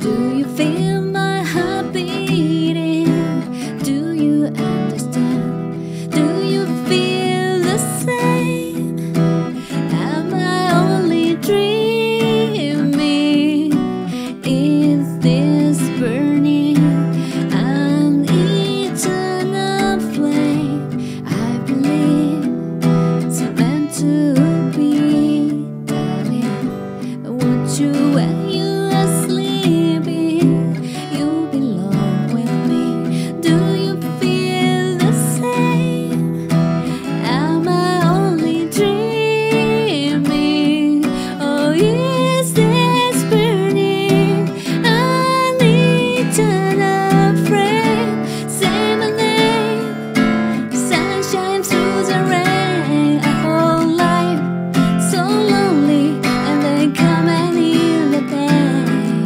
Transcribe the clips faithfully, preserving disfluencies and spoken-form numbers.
Do you feel my heart beating? Do you understand? Do you feel the same? Am I only dreaming? Is this burning an eternal flame? I believe it's meant to be, darling. I want you when you are sleeping. You belong with me. Do you feel the same? Am I only dreaming? Or is this burning an eternal flame? Say my name, sunshine through the rain. A whole life so lonely, and then come and heal the pain.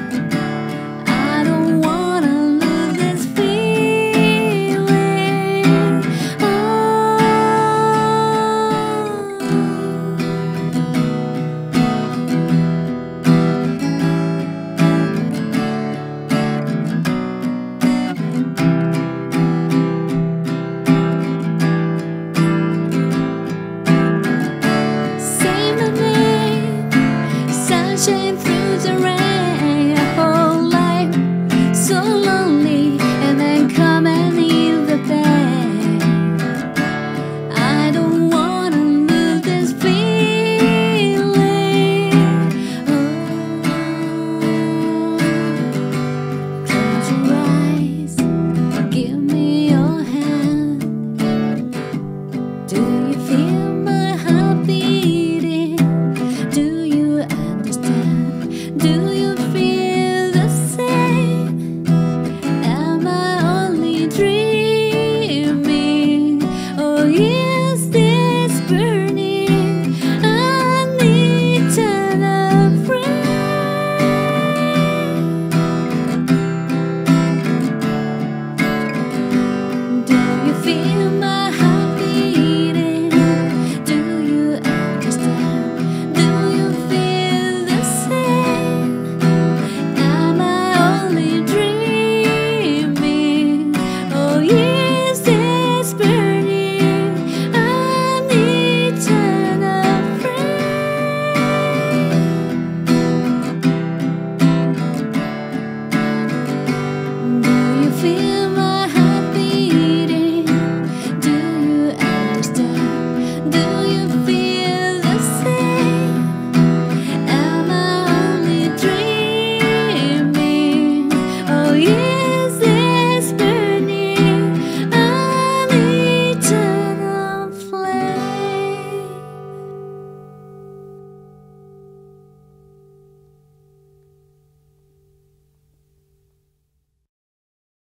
I don't wanna lose this feeling. Oh. Say my name, sunshine through the rain. A whole life so lonely, and then come and heal the pain. I don't wanna lose this feeling. Oh. Close your eyes, give me your hand. Do you feel my heart beating? Do you understand? Do